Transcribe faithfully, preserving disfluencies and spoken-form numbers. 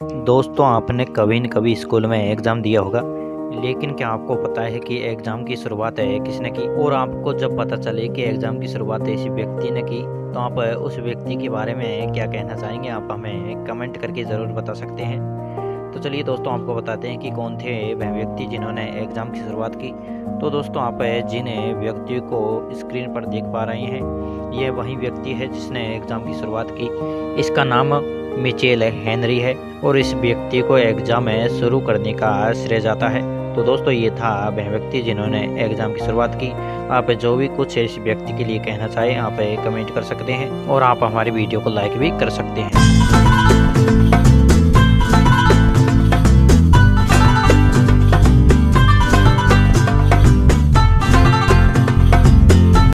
दोस्तों, आपने कभी न कभी स्कूल में एग्ज़ाम दिया होगा, लेकिन क्या आपको पता है कि एग्ज़ाम की शुरुआत है किसने की? और आपको जब पता चले कि एग्ज़ाम की शुरुआत इसी व्यक्ति ने की, तो आप उस व्यक्ति के बारे में क्या कहना चाहेंगे? आप हमें कमेंट करके ज़रूर बता सकते हैं। तो चलिए दोस्तों, आपको बताते हैं कि कौन थे वह व्यक्ति जिन्होंने एग्ज़ाम की शुरुआत की। तो दोस्तों, आप जिन व्यक्ति को स्क्रीन पर देख पा रहे हैं, यह वही व्यक्ति है जिसने एग्ज़ाम की शुरुआत की। इसका नाम मिचेल हेनरी है और इस व्यक्ति को एग्ज़ाम शुरू करने का श्रेय जाता है। तो दोस्तों, ये था वह व्यक्ति जिन्होंने एग्ज़ाम की शुरुआत की। आप जो भी कुछ इस व्यक्ति के लिए कहना चाहें, आप कमेंट कर सकते हैं और आप हमारी वीडियो को लाइक भी कर सकते हैं।